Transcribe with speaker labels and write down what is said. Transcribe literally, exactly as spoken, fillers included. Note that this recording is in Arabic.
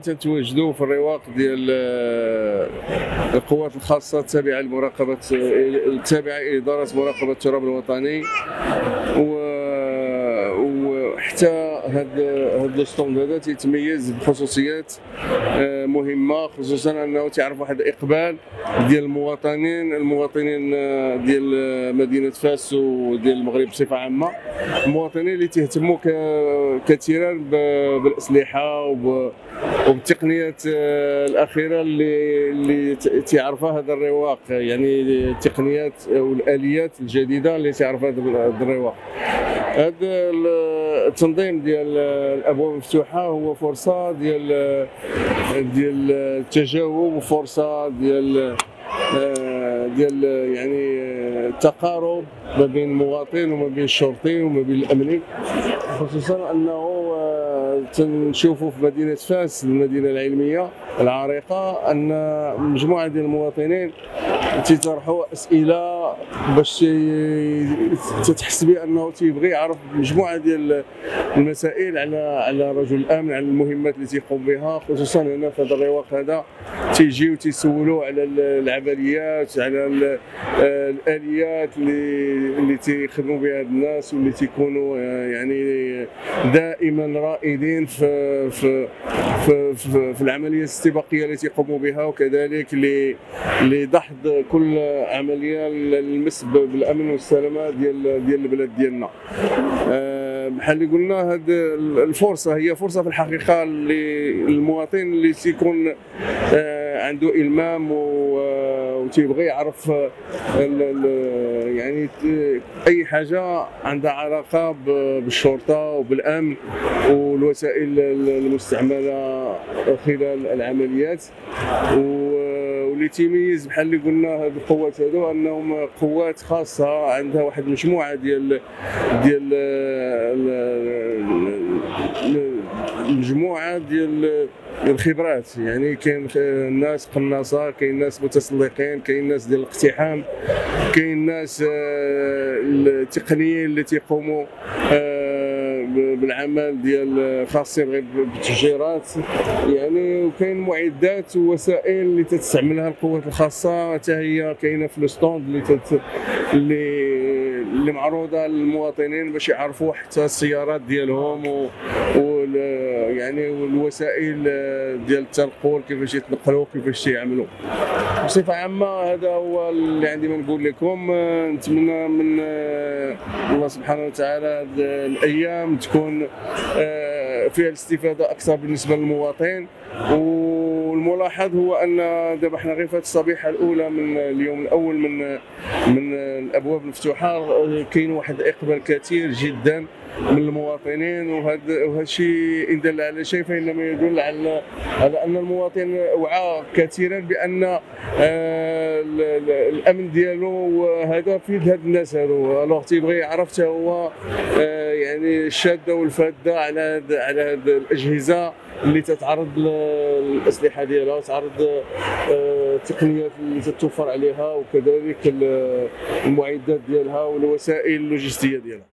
Speaker 1: تنتواجدوا في الرواق ديال القوات الخاصه التابعه لمراقبه التابعه الى اداره مراقبه التراب الوطني، وحتى هذا هذا الشطوند هذا تيتميز بخصوصيات مهمه، خصوصا انه تعرف واحد الاقبال ديال المواطنين المواطنين ديال مدينه فاس وديال المغرب بصفه عامه، المواطنين اللي تيهتموا كثيرا بالاسلحه وبالتقنيات الاخيره اللي اللي تعرفها هذا الرواق، يعني التقنيات والاليات الجديده اللي تعرفها هذا الرواق. هذا التنظيم ديال الابواب المفتوحه هو فرصه ديال ديال التجاوب وفرصه ديال ديال يعني التقارب ما بين المواطن وما بين الشرطي وما بين الامني، خصوصا انه تنشوفوا في مدينه فاس المدينه العلميه العريقه ان مجموعه ديال المواطنين تيطرحوا اسئله باش تتحس بانه تيبغي يعرف مجموعه ديال المسائل على على رجل الامن، على المهمات اللي تيقوم بها، خصوصا هنا في هذا الرواق هذا تيجيو تيسولوا على العمليات، على الاليات اللي اللي تيخدموا بها الناس واللي تيكونوا يعني دائما رائدين في في في, في, في العمليه الاستباقيه اللي تيقوموا بها، وكذلك لدحض كل عمليه للمس بالامن والسلامه ديال ديال البلاد ديالنا. بحال اللي قلنا، هذه الفرصه هي فرصه في الحقيقه للمواطن اللي تيكون عنده المام وتيبغي يعرف يعني اي حاجه عندها علاقه بالشرطه وبالامن والوسائل المستعمله خلال العمليات، واللي تيميز بحال اللي قلنا هاد القوات هادو انهم قوات خاصه عندها واحد المجموعه ديال ديال المجموعه ديال الخبرات، يعني كاين ناس قناصه، كاين ناس متسلقين، كاين ناس ديال الاقتحام، كاين ناس التقنيين اللي تيقوموا بالعمل ديال خاصين غير بالتفجيرات، يعني وكاين معدات ووسائل اللي تستعملها القوات الخاصه حتى هي كاينه في الستوند اللي تت... اللي اللي معروضه للمواطنين باش يعرفوا حتى السيارات ديالهم و... و... يعني والوسائل ديال التنقل كيفاش يتنقلوا كيفاش يعملوا. بصفه عامه هذا هو اللي عندي ما نقول لكم. نتمنى من الله سبحانه وتعالى هذه الايام تكون فيها الاستفاده اكثر بالنسبه للمواطن، والملاحظ هو ان دابا حنا غير في الصبيحه الاولى من اليوم الاول من من الابواب المفتوحه كاين واحد الاقبال كثير جدا من المواطنين، وهذا وهذا الشيء ان دل على شيء فانما يدل على على ان المواطن وعى كثيرا بان الامن ديالو هذا في يد هاد الناس هادو، الوغ تيبغي يعرف حتى هو يعني الشاده والفاده على هاد على هاد الاجهزه اللي تتعرض للاسلحه ديالها وتعرض التقنيات اللي تتوفر عليها، وكذلك المعدات ديالها والوسائل اللوجستيه ديالها.